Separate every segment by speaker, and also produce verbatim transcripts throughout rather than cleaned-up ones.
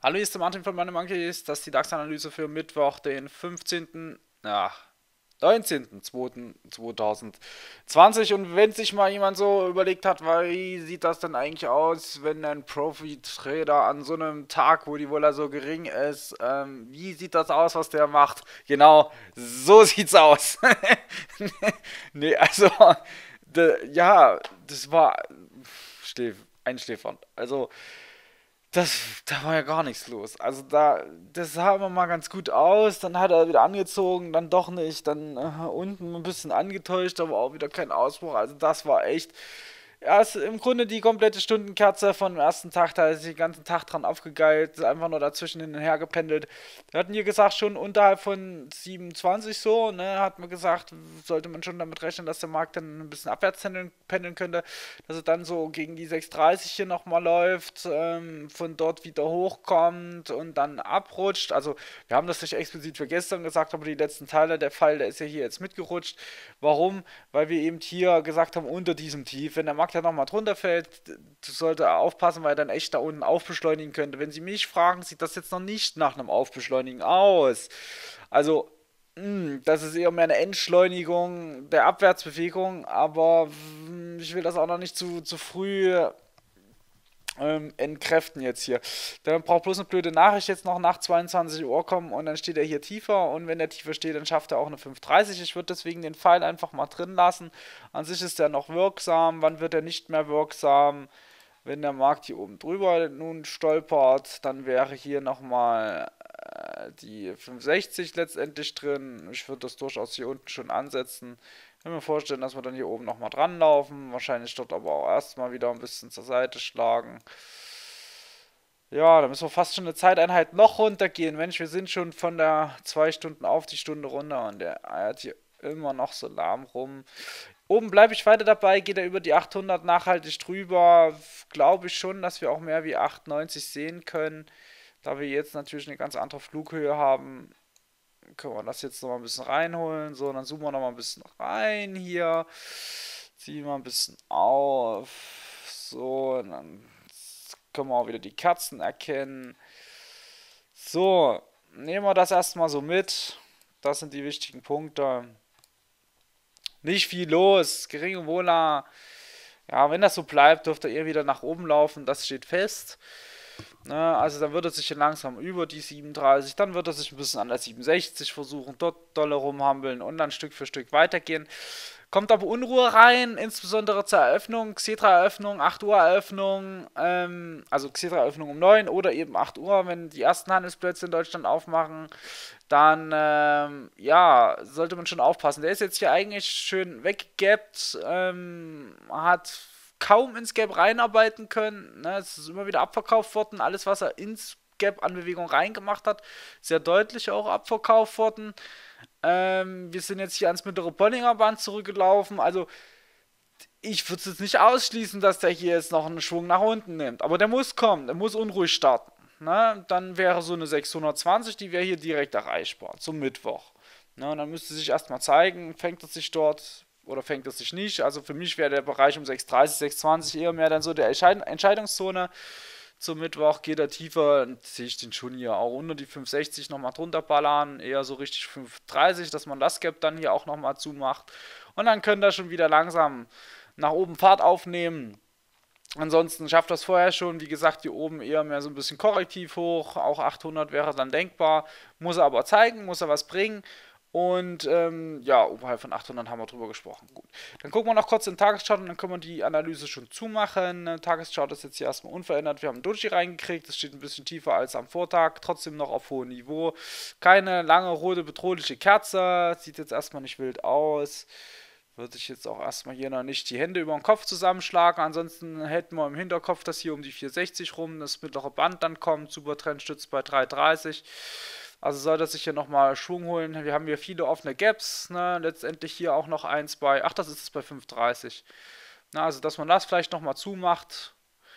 Speaker 1: Hallo, hier ist der Martin von meinem Monkeys. Das ist die DAX-Analyse für Mittwoch, den fünfzehnten. Ja, neunzehnten zweiten zweitausendzwanzig. Und wenn sich mal jemand so überlegt hat, wie sieht das denn eigentlich aus, wenn ein Profi-Trader an so einem Tag, wo die Vola so gering ist, ähm, wie sieht das aus, was der macht? Genau, so sieht's aus. Nee, also, de, ja, das war Schläf, einschläfernd. Also, das, da war ja gar nichts los. Also da, das sah immer mal ganz gut aus, dann hat er wieder angezogen, dann doch nicht, dann äh, unten ein bisschen angetäuscht, aber auch wieder kein Ausbruch. Also das war echt, ja, ist im Grunde die komplette Stundenkerze von dem ersten Tag, da ist sie den ganzen Tag dran aufgegeilt, einfach nur dazwischen hin und her gependelt. Wir hatten hier gesagt, schon unterhalb von siebenundzwanzig so, ne, hat man gesagt, sollte man schon damit rechnen, dass der Markt dann ein bisschen abwärts pendeln, pendeln könnte, dass er dann so gegen die sechs dreißig hier nochmal läuft, ähm, von dort wieder hochkommt und dann abrutscht. Also wir haben das nicht explizit für gestern gesagt, aber die letzten Teile, der Fall, der ist ja hier jetzt mitgerutscht. Warum? Weil wir eben hier gesagt haben, unter diesem Tief, wenn der Markt ja nochmal drunter fällt, sollte er aufpassen, weil er dann echt da unten aufbeschleunigen könnte. Wenn Sie mich fragen, sieht das jetzt noch nicht nach einem Aufbeschleunigen aus. Also, mh, das ist eher mehr eine Entschleunigung der Abwärtsbewegung, aber mh, ich will das auch noch nicht zu, zu früh ähm, entkräften jetzt hier. Der braucht bloß eine blöde Nachricht jetzt noch nach zweiundzwanzig Uhr kommen und dann steht er hier tiefer und wenn der tiefer steht, dann schafft er auch eine fünf dreißig. Ich würde deswegen den Pfeil einfach mal drin lassen. An sich ist der noch wirksam. Wann wird er nicht mehr wirksam? Wenn der Markt hier oben drüber nun stolpert, dann wäre hier nochmal äh, die fünf sechzig letztendlich drin. Ich würde das durchaus hier unten schon ansetzen. Ich kann mir vorstellen, dass wir dann hier oben nochmal dran laufen. Wahrscheinlich dort aber auch erstmal wieder ein bisschen zur Seite schlagen. Ja, da müssen wir fast schon eine Zeiteinheit noch runtergehen. Mensch, wir sind schon von der zwei Stunden auf die Stunde runter und der eiert hier immer noch so lahm rum. Oben bleibe ich weiter dabei, geht er über die achthundert nachhaltig drüber. Glaube ich schon, dass wir auch mehr wie achtundneunzig sehen können. Da wir jetzt natürlich eine ganz andere Flughöhe haben, können wir das jetzt noch mal ein bisschen reinholen. So, dann zoomen wir noch mal ein bisschen rein hier. Ziehen wir ein bisschen auf. So, und dann können wir auch wieder die Kerzen erkennen. So, nehmen wir das erstmal so mit. Das sind die wichtigen Punkte. Nicht viel los, geringe Vola. Ja, wenn das so bleibt, dürfte er wieder nach oben laufen. Das steht fest. Ne, also dann wird er sich hier langsam über die siebenunddreißig, dann wird er sich ein bisschen an der siebenundsechzig versuchen, dort dolle rumhampeln und dann Stück für Stück weitergehen. Kommt aber Unruhe rein, insbesondere zur Eröffnung, Xetra-Eröffnung, acht Uhr Eröffnung, ähm, also Xetra-Eröffnung um neun oder eben acht Uhr, wenn die ersten Handelsplätze in Deutschland aufmachen, dann, ähm, ja, sollte man schon aufpassen. Der ist jetzt hier eigentlich schön weggegappt, ähm, hat kaum ins Gap reinarbeiten können. Ne? Es ist immer wieder abverkauft worden. Alles, was er ins Gap an Bewegung reingemacht hat, sehr deutlich auch abverkauft worden. Ähm, wir sind jetzt hier ans mittlere Bollinger Band zurückgelaufen. Also ich würde es jetzt nicht ausschließen, dass der hier jetzt noch einen Schwung nach unten nimmt. Aber der muss kommen, der muss unruhig starten. Ne? Dann wäre so eine sechshundertzwanzig, die wäre hier direkt erreichbar, zum Mittwoch. Ne? Und dann müsste sich erstmal zeigen, fängt es sich dort oder fängt es sich nicht. Also für mich wäre der Bereich um sechs dreißig, sechs zwanzig eher mehr dann so der Entscheidungszone. Zum Mittwoch geht er tiefer, dann sehe ich den schon hier auch unter die fünf sechzig nochmal drunter ballern, eher so richtig fünf dreißig, dass man das Gap dann hier auch nochmal zumacht. Und dann könnt ihr schon wieder langsam nach oben Fahrt aufnehmen. Ansonsten schafft das vorher schon, wie gesagt, hier oben eher mehr so ein bisschen korrektiv hoch, auch achthundert wäre dann denkbar, muss er aber zeigen, muss er was bringen. Und ähm, ja, oberhalb von achthundert haben wir drüber gesprochen. Gut. Dann gucken wir noch kurz in den Tageschart und dann können wir die Analyse schon zumachen. Der Tageschart ist jetzt hier erstmal unverändert. Wir haben einen Doji reingekriegt. Das steht ein bisschen tiefer als am Vortag. Trotzdem noch auf hohem Niveau. Keine lange rote bedrohliche Kerze. Sieht jetzt erstmal nicht wild aus. Würde ich jetzt auch erstmal hier noch nicht die Hände über den Kopf zusammenschlagen. Ansonsten hätten wir im Hinterkopf, dass hier um die vierhundertsechzig rum das mittlere Band dann kommt. Supertrend stützt bei drei dreißig. Also soll das sich hier nochmal Schwung holen. Wir haben hier viele offene Gaps. Ne? Letztendlich hier auch noch eins bei, ach, das ist es bei fünf dreißig. Na, also, dass man das vielleicht nochmal zumacht.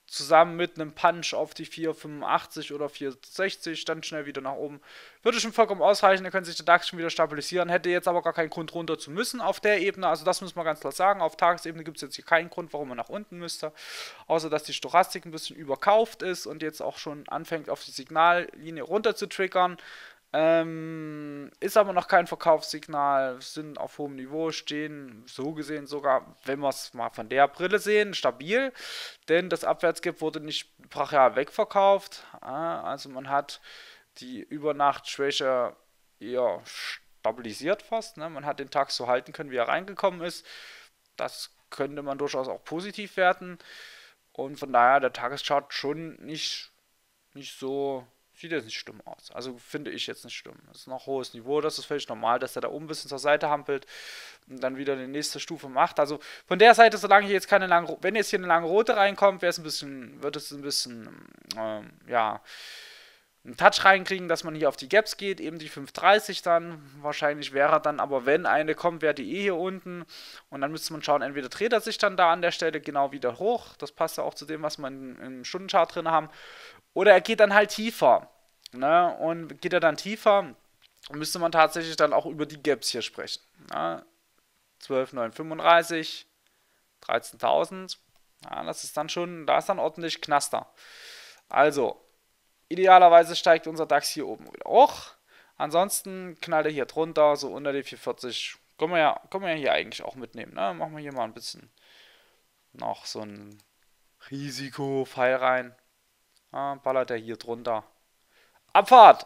Speaker 1: zusammen mit einem Punch auf die vier fünfundachtzig oder vier sechzig, dann schnell wieder nach oben. Würde schon vollkommen ausreichen, dann könnte sich der DAX schon wieder stabilisieren, hätte jetzt aber gar keinen Grund runter zu müssen auf der Ebene, also das muss man ganz klar sagen, auf Tagesebene gibt es jetzt hier keinen Grund, warum man nach unten müsste, außer dass die Stochastik ein bisschen überkauft ist und jetzt auch schon anfängt auf die Signallinie runter zu triggern. Ähm, ist aber noch kein Verkaufssignal, sind auf hohem Niveau, stehen so gesehen sogar, wenn wir es mal von der Brille sehen, stabil, denn das Abwärtsgap wurde nicht brachial wegverkauft, also man hat die Übernachtschwäche eher stabilisiert fast, ne? Man hat den Tag so halten können, wie er reingekommen ist, das könnte man durchaus auch positiv werten und von daher der Tageschart schon nicht, nicht so. Sieht jetzt nicht stumm aus. Also finde ich jetzt nicht stumm. Das ist noch hohes Niveau, das ist völlig normal, dass er da oben ein bisschen zur Seite hampelt und dann wieder die nächste Stufe macht. Also von der Seite, solange hier jetzt keine lange, wenn jetzt hier eine lange rote reinkommt, wäre es ein bisschen, wird es ein bisschen, ähm, ja, einen Touch reinkriegen, dass man hier auf die Gaps geht, eben die fünf dreißig dann. Wahrscheinlich wäre dann, aber wenn eine kommt, wäre die eh hier unten. Und dann müsste man schauen, entweder dreht er sich dann da an der Stelle genau wieder hoch. Das passt ja auch zu dem, was wir im Stundenchart drin haben. Oder er geht dann halt tiefer. Ne? Und geht er dann tiefer, müsste man tatsächlich dann auch über die Gaps hier sprechen. Ne? zwölf neun fünfunddreißig, dreizehntausend. Ja, das ist dann schon, da ist dann ordentlich Knaster. Also, idealerweise steigt unser DAX hier oben wieder hoch. Ansonsten knallt er hier drunter, so unter die vierhundertvierzig. Können wir ja, können wir ja hier eigentlich auch mitnehmen. Ne? Machen wir hier mal ein bisschen noch so ein Risikopfeil rein. Ja, ballert er hier drunter. Abfahrt!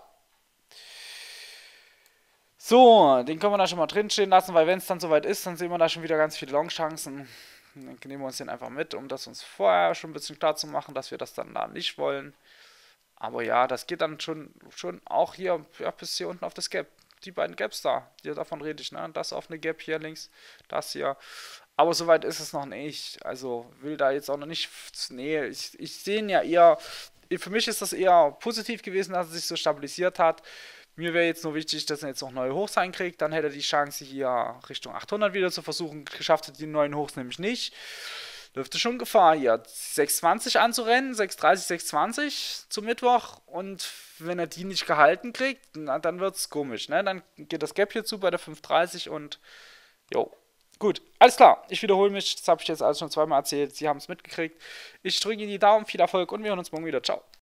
Speaker 1: So, den können wir da schon mal drin stehen lassen, weil wenn es dann soweit ist, dann sehen wir da schon wieder ganz viele Long-Chancen. Dann nehmen wir uns den einfach mit, um das uns vorher schon ein bisschen klar zu machen, dass wir das dann da nicht wollen. Aber ja, das geht dann schon, schon auch hier, ja, bis hier unten auf das Gap. Die beiden Gaps da, hier, davon rede ich, ne? Das auf eine Gap hier links, das hier. Aber soweit ist es noch nicht. Also will da jetzt auch noch nicht. Nee, ich, ich sehe ihn ja eher. Für mich ist das eher positiv gewesen, dass er sich so stabilisiert hat. Mir wäre jetzt nur wichtig, dass er jetzt noch neue Hochs reinkriegt. Dann hätte er die Chance, hier Richtung achthundert wieder zu versuchen. Geschafft hat die neuen Hochs nämlich nicht. Dürfte schon Gefahr hier. sechs zwanzig anzurennen, sechs dreißig, sechs zwanzig zum Mittwoch. Und wenn er die nicht gehalten kriegt, na, dann wird es komisch. Ne? Dann geht das Gap hier zu bei der fünf dreißig und jo. Gut, alles klar. Ich wiederhole mich. Das habe ich jetzt alles schon zweimal erzählt. Sie haben es mitgekriegt. Ich drücke Ihnen die Daumen, viel Erfolg und wir hören uns morgen wieder. Ciao.